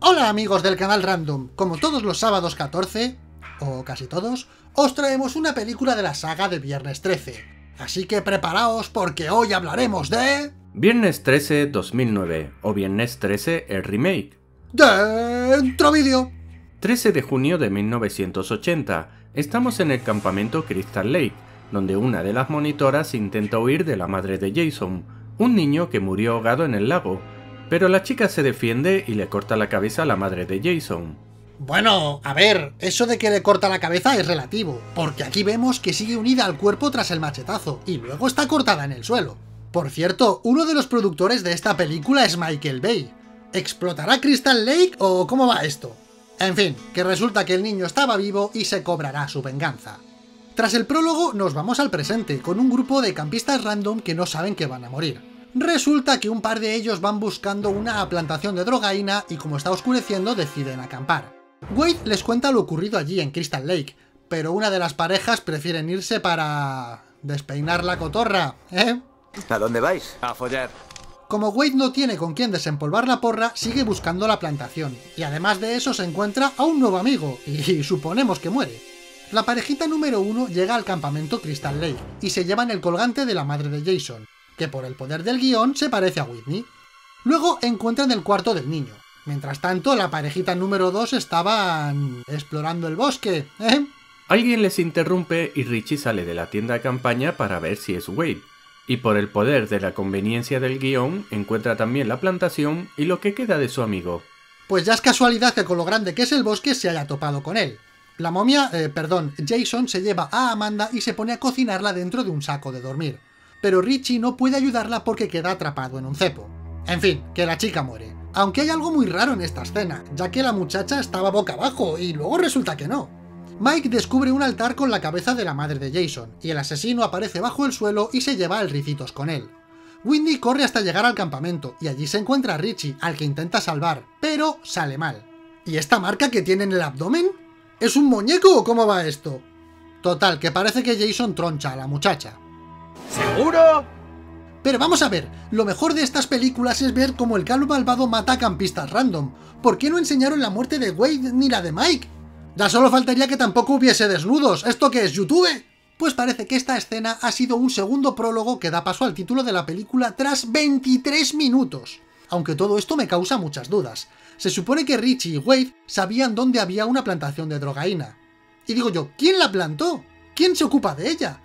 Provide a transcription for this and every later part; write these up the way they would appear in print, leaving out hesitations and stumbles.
Hola amigos del canal Random, como todos los sábados 14, o casi todos, os traemos una película de la saga de Viernes 13. Así que preparaos porque hoy hablaremos de... Viernes 13 2009 o Viernes 13 el remake. ¡Dentro vídeo! 13 de junio de 1980, estamos en el campamento Crystal Lake, donde una de las monitoras intenta huir de la madre de Jason, un niño que murió ahogado en el lago, pero la chica se defiende y le corta la cabeza a la madre de Jason. Bueno, a ver, eso de que le corta la cabeza es relativo, porque aquí vemos que sigue unida al cuerpo tras el machetazo, y luego está cortada en el suelo. Por cierto, uno de los productores de esta película es Michael Bay. ¿Explotará Crystal Lake o cómo va esto? En fin, que resulta que el niño estaba vivo y se cobrará su venganza. Tras el prólogo nos vamos al presente, con un grupo de campistas random que no saben que van a morir. Resulta que un par de ellos van buscando una plantación de drogaína y como está oscureciendo deciden acampar. Wade les cuenta lo ocurrido allí en Crystal Lake, pero una de las parejas prefieren irse para... despeinar la cotorra, ¿eh? ¿A dónde vais? A follar. Como Wade no tiene con quién desempolvar la porra, sigue buscando la plantación, y además de eso se encuentra a un nuevo amigo, y suponemos que muere. La parejita número 1 llega al campamento Crystal Lake, y se llevan el colgante de la madre de Jason, que por el poder del guión se parece a Whitney. Luego encuentran el cuarto del niño. Mientras tanto, la parejita número 2 estaban... explorando el bosque, ¿eh? Alguien les interrumpe y Richie sale de la tienda de campaña para ver si es Wade. Y por el poder de la conveniencia del guión, encuentra también la plantación y lo que queda de su amigo. Pues ya es casualidad que con lo grande que es el bosque se haya topado con él. La momia, Jason se lleva a Amanda y se pone a cocinarla dentro de un saco de dormir. Pero Richie no puede ayudarla porque queda atrapado en un cepo. En fin, que la chica muere. Aunque hay algo muy raro en esta escena, ya que la muchacha estaba boca abajo y luego resulta que no. Mike descubre un altar con la cabeza de la madre de Jason, y el asesino aparece bajo el suelo y se lleva al Ricitos con él. Whitney corre hasta llegar al campamento, y allí se encuentra a Richie, al que intenta salvar, pero sale mal. ¿Y esta marca que tiene en el abdomen? ¿Es un muñeco o cómo va esto? Total, que parece que Jason troncha a la muchacha. ¿Seguro? Pero vamos a ver, lo mejor de estas películas es ver cómo el calvo malvado mata a campistas random. ¿Por qué no enseñaron la muerte de Wade ni la de Mike? Ya solo faltaría que tampoco hubiese desnudos. ¿Esto qué es, YouTube? Pues parece que esta escena ha sido un segundo prólogo que da paso al título de la película tras 23 minutos. Aunque todo esto me causa muchas dudas. Se supone que Richie y Wade sabían dónde había una plantación de drogaína. Y digo yo, ¿quién la plantó? ¿Quién se ocupa de ella?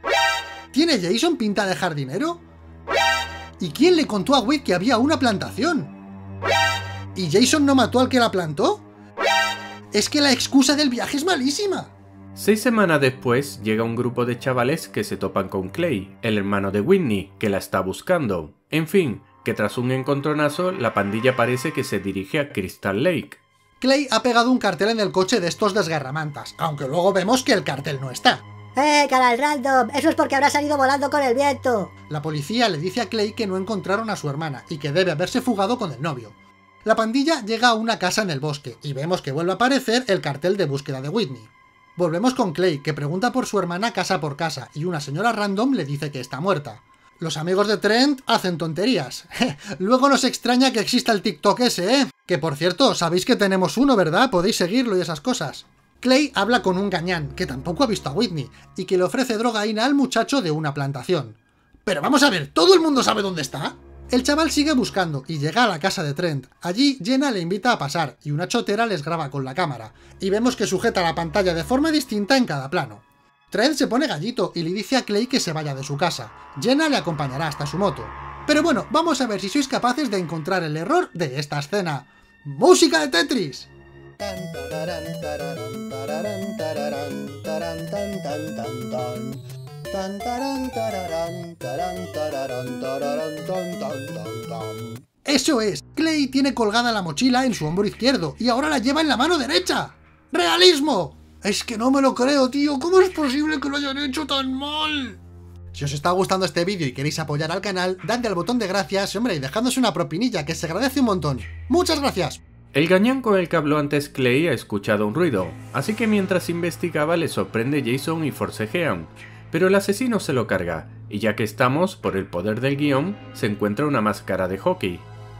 ¿Tiene Jason pinta de jardinero? ¿Y quién le contó a Wade que había una plantación? ¿Y Jason no mató al que la plantó? Es que la excusa del viaje es malísima. 6 semanas después llega un grupo de chavales que se topan con Clay, el hermano de Whitney, que la está buscando. En fin, que tras un encontronazo, la pandilla parece que se dirige a Crystal Lake. Clay ha pegado un cartel en el coche de estos desgarramantas, aunque luego vemos que el cartel no está. Canal Random! Eso es porque habrá salido volando con el viento. La policía le dice a Clay que no encontraron a su hermana y que debe haberse fugado con el novio. La pandilla llega a una casa en el bosque y vemos que vuelve a aparecer el cartel de búsqueda de Whitney. Volvemos con Clay, que pregunta por su hermana casa por casa y una señora random le dice que está muerta. Los amigos de Trent hacen tonterías. Luego nos extraña que exista el TikTok ese, ¿eh? Que por cierto, sabéis que tenemos uno, ¿verdad? Podéis seguirlo y esas cosas. Clay habla con un gañán, que tampoco ha visto a Whitney, y que le ofrece drogaína al muchacho de una plantación. Pero vamos a ver, ¿todo el mundo sabe dónde está? El chaval sigue buscando y llega a la casa de Trent. Allí, Jenna le invita a pasar, y una chotera les graba con la cámara, y vemos que sujeta la pantalla de forma distinta en cada plano. Trent se pone gallito y le dice a Clay que se vaya de su casa. Jenna le acompañará hasta su moto. Pero bueno, vamos a ver si sois capaces de encontrar el error de esta escena. ¡Música de Tetris! Eso es, Clay tiene colgada la mochila en su hombro izquierdo y ahora la lleva en la mano derecha. ¡Realismo! Es que no me lo creo, tío. ¿Cómo es posible que lo hayan hecho tan mal? Si os está gustando este vídeo y queréis apoyar al canal, dadle al botón de gracias, hombre, y dejadnos una propinilla, que se agradece un montón. ¡Muchas gracias! El gañán con el que habló antes Clay ha escuchado un ruido, así que mientras investigaba le sorprende Jason y forcejean, pero el asesino se lo carga, y ya que estamos, por el poder del guión, se encuentra una máscara de hockey.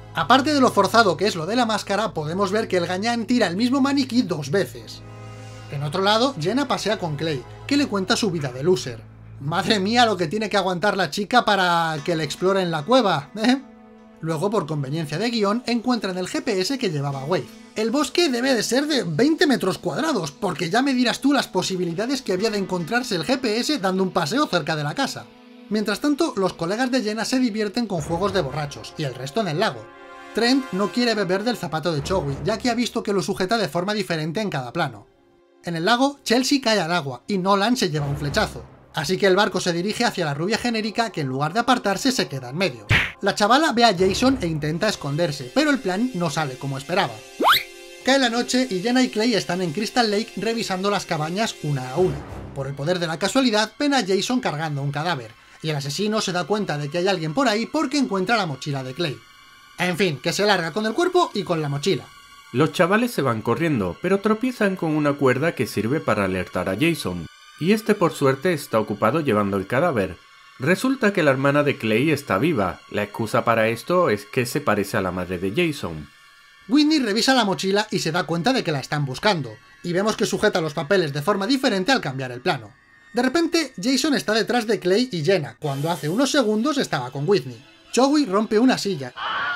Aparte de lo forzado que es lo de la máscara, podemos ver que el gañán tira el mismo maniquí 2 veces. En otro lado, Jenna pasea con Clay, que le cuenta su vida de loser. Madre mía lo que tiene que aguantar la chica para que le explore en la cueva, ¿eh? Luego, por conveniencia de guión, encuentran el GPS que llevaba Wade. El bosque debe de ser de 20 metros cuadrados, porque ya me dirás tú las posibilidades que había de encontrarse el GPS dando un paseo cerca de la casa. Mientras tanto, los colegas de Jenna se divierten con juegos de borrachos, y el resto en el lago. Trent no quiere beber del zapato de Chowi, ya que ha visto que lo sujeta de forma diferente en cada plano. En el lago, Chelsea cae al agua, y Nolan se lleva un flechazo. Así que el barco se dirige hacia la rubia genérica, que en lugar de apartarse se queda en medio. La chavala ve a Jason e intenta esconderse, pero el plan no sale como esperaba. Cae la noche y Jenna y Clay están en Crystal Lake revisando las cabañas una a una. Por el poder de la casualidad, ven a Jason cargando un cadáver, y el asesino se da cuenta de que hay alguien por ahí porque encuentra la mochila de Clay. En fin, que se larga con el cuerpo y con la mochila. Los chavales se van corriendo, pero tropiezan con una cuerda que sirve para alertar a Jason, y este por suerte está ocupado llevando el cadáver. Resulta que la hermana de Clay está viva, la excusa para esto es que se parece a la madre de Jason. Whitney revisa la mochila y se da cuenta de que la están buscando, y vemos que sujeta los papeles de forma diferente al cambiar el plano. De repente, Jason está detrás de Clay y Jenna, cuando hace unos segundos estaba con Whitney. Chowi rompe una silla,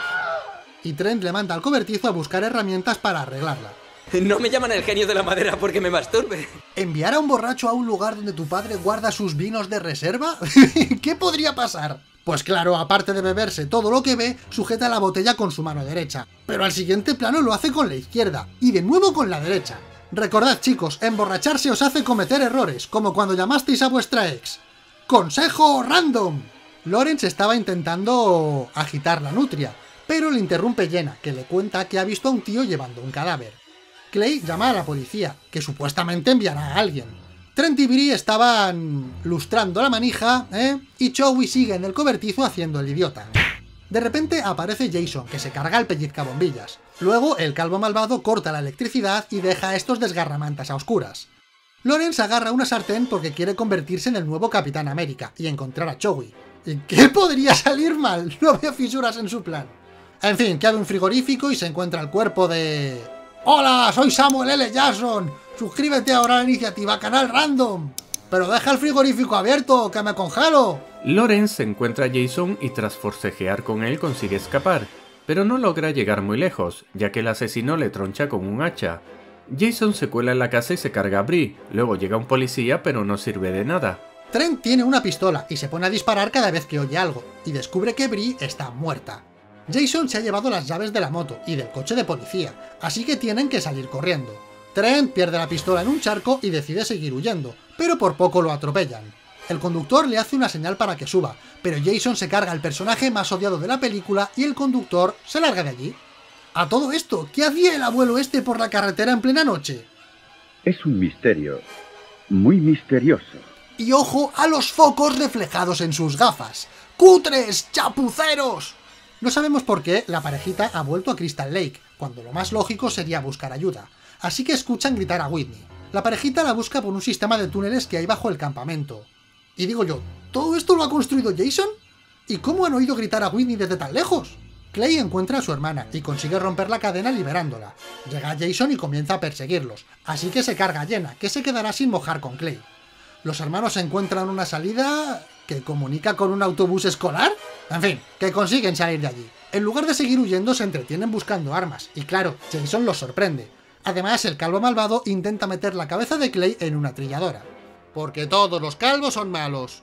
y Trent le manda al cobertizo a buscar herramientas para arreglarla. No me llaman el genio de la madera porque me masturbe. ¿Enviar a un borracho a un lugar donde tu padre guarda sus vinos de reserva? ¿Qué podría pasar? Pues claro, aparte de beberse todo lo que ve, sujeta la botella con su mano derecha. Pero al siguiente plano lo hace con la izquierda, y de nuevo con la derecha. Recordad, chicos, emborracharse os hace cometer errores, como cuando llamasteis a vuestra ex. ¡Consejo random! Lawrence estaba intentando agitar la nutria, pero le interrumpe Jenna, que le cuenta que ha visto a un tío llevando un cadáver. Clay llama a la policía, que supuestamente enviará a alguien. Trent y Bree estaban lustrando la manija, y Chowi sigue en el cobertizo haciendo el idiota. De repente aparece Jason, que se carga el pellizcabombillas. Luego, el calvo malvado corta la electricidad y deja a estos desgarramantas a oscuras. Lawrence agarra una sartén porque quiere convertirse en el nuevo Capitán América y encontrar a Chowi. ¿Qué podría salir mal? No había fisuras en su plan. En fin, que abre un frigorífico y se encuentra el cuerpo de... ¡Hola! Soy Samuel L. Jackson. Suscríbete ahora a la iniciativa Canal Random. ¡Pero deja el frigorífico abierto, que me congelo! Lawrence encuentra a Jason y tras forcejear con él consigue escapar, pero no logra llegar muy lejos, ya que el asesino le troncha con un hacha. Jason se cuela en la casa y se carga a Bree, luego llega un policía pero no sirve de nada. Trent tiene una pistola y se pone a disparar cada vez que oye algo, y descubre que Bree está muerta. Jason se ha llevado las llaves de la moto y del coche de policía, así que tienen que salir corriendo. Trent pierde la pistola en un charco y decide seguir huyendo, pero por poco lo atropellan. El conductor le hace una señal para que suba, pero Jason se carga al personaje más odiado de la película y el conductor se larga de allí. A todo esto, ¿qué hacía el abuelo este por la carretera en plena noche? Es un misterio, muy misterioso. Y ojo a los focos reflejados en sus gafas. ¡Cutres! ¡Chapuceros! No sabemos por qué la parejita ha vuelto a Crystal Lake, cuando lo más lógico sería buscar ayuda, así que escuchan gritar a Whitney. La parejita la busca por un sistema de túneles que hay bajo el campamento. Y digo yo, ¿todo esto lo ha construido Jason? ¿Y cómo han oído gritar a Whitney desde tan lejos? Clay encuentra a su hermana y consigue romper la cadena liberándola. Llega Jason y comienza a perseguirlos, así que se carga a Jenna, que se quedará sin mojar con Clay. Los hermanos encuentran una salida que comunica con un autobús escolar. En fin, que consiguen salir de allí. En lugar de seguir huyendo, se entretienen buscando armas, y claro, Jason los sorprende. Además, el calvo malvado intenta meter la cabeza de Clay en una trilladora. Porque todos los calvos son malos.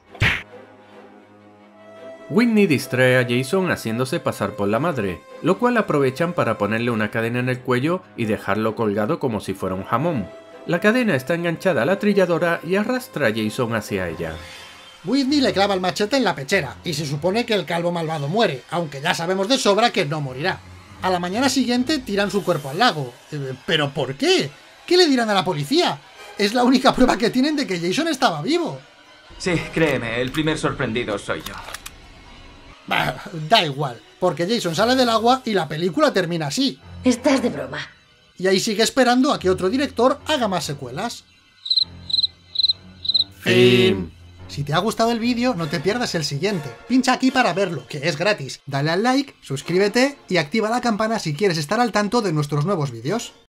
Whitney distrae a Jason haciéndose pasar por la madre, lo cual aprovechan para ponerle una cadena en el cuello y dejarlo colgado como si fuera un jamón. La cadena está enganchada a la trilladora y arrastra a Jason hacia ella. Whitney le clava el machete en la pechera, y se supone que el calvo malvado muere, aunque ya sabemos de sobra que no morirá. A la mañana siguiente tiran su cuerpo al lago. ¿Pero por qué? ¿Qué le dirán a la policía? Es la única prueba que tienen de que Jason estaba vivo. Sí, créeme, el primer sorprendido soy yo. Bah, da igual, porque Jason sale del agua y la película termina así. Estás de broma. Y ahí sigue esperando a que otro director haga más secuelas. Fin. Si te ha gustado el vídeo, no te pierdas el siguiente. Pincha aquí para verlo, que es gratis. Dale al like, suscríbete y activa la campana si quieres estar al tanto de nuestros nuevos vídeos.